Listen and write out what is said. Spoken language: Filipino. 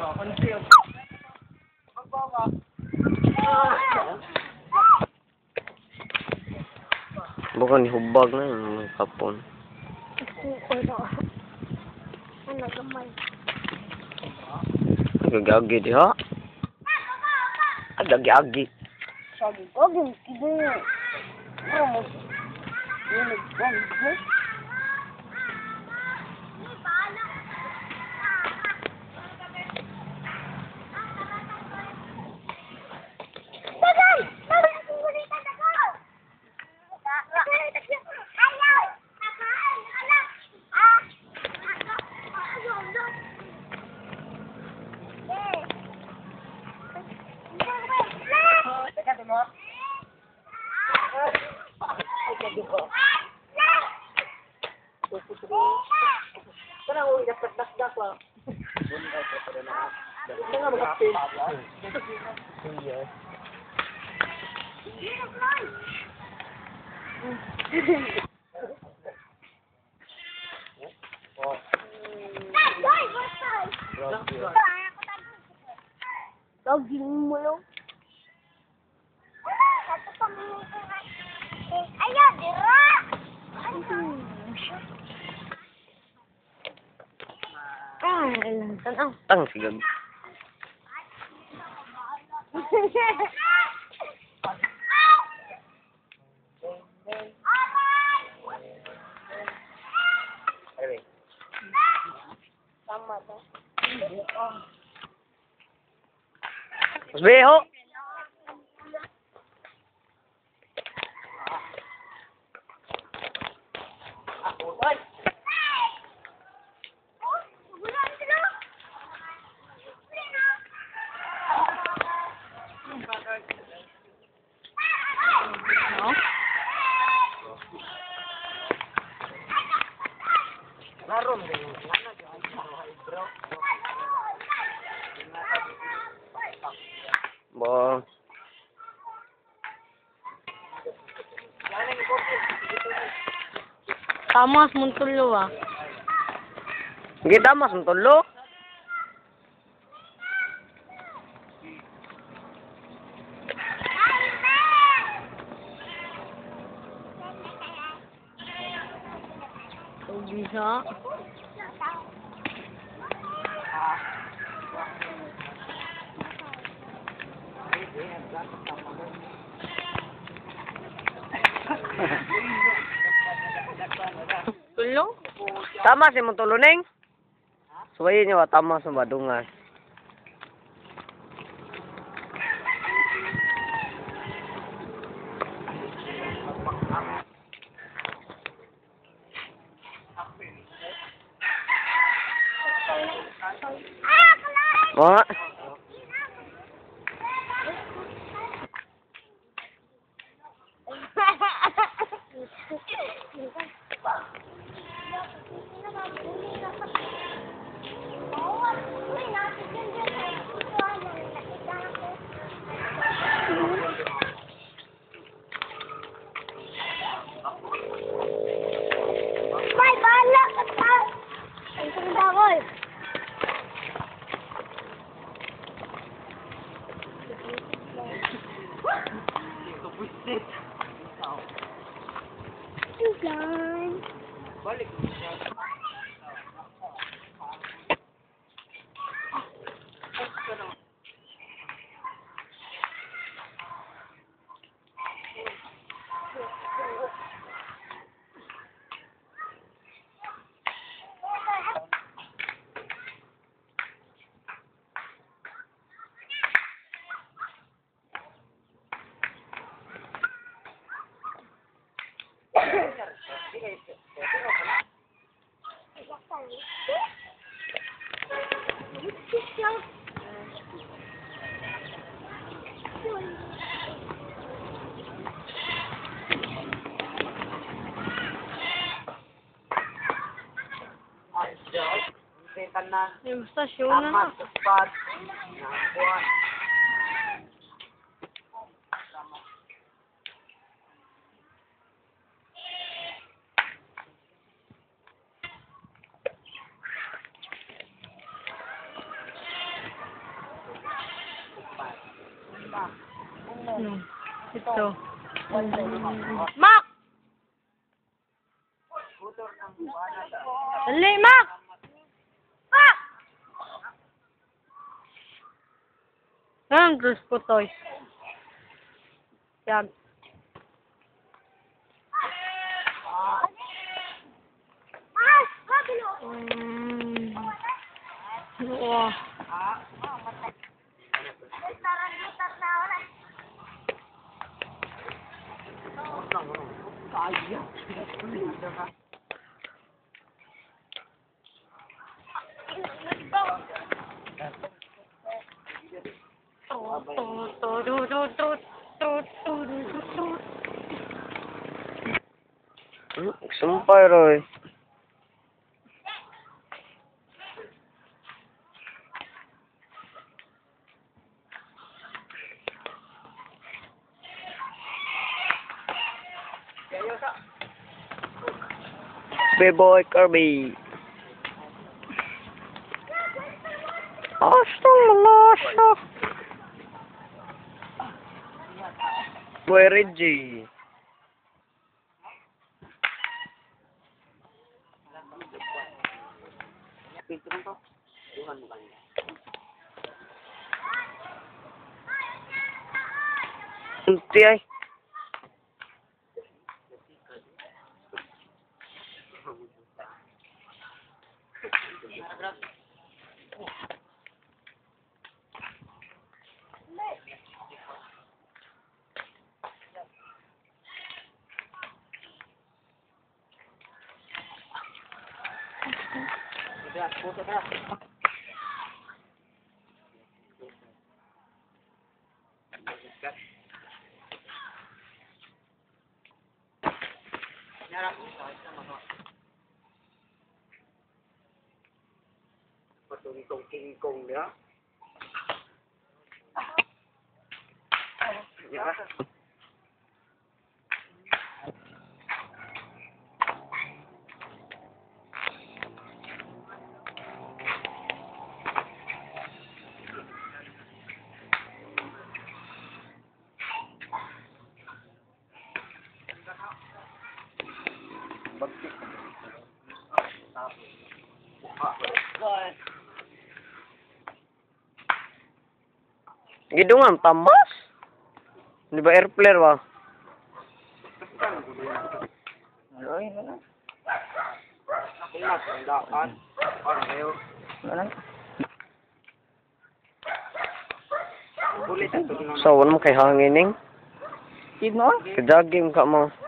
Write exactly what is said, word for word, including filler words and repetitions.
Bukan hubag na yung kapon. Ano gamay? Agagi di ha? Agagi-agi. Sabi ko, gini niya. Ano mo? Yung nagbango. Karena udah dapat dak-dak lah. Tengah magapin. Iya. Daging mo lang. Ayo, dira. Ah, ilang tanaw. Tang sigag. Tama to. Mas beho. Larom din. Bo. Tamas muntulo ah. Kita mas tulo. Bisa. Tulong? Tama si mong tulo ning. Suwayin niyo tama sa badungas. Mo. May bala ka pa. Ang sundakol. Sugan. Balik. Yung stasyon na na. No. Ito. Mac! Dali, Mac! Mac! Yan, Diyos ko, toy. Yan. Mas! Kabilo! Mm. Oo. Tarang-gitar na wala. Hmm, sumpay, Roy. B-boy Kirby. Astong malasa. Boy Reggie. Unti ay. Patungkong kingkong dia. Ya. Gidungan tamas. Di ba air flare ba? Ay, wala. Ingat, tandaan. Para kayo. Wala. Sawan mo kay hangining. Kidno? Kajagim ka mo.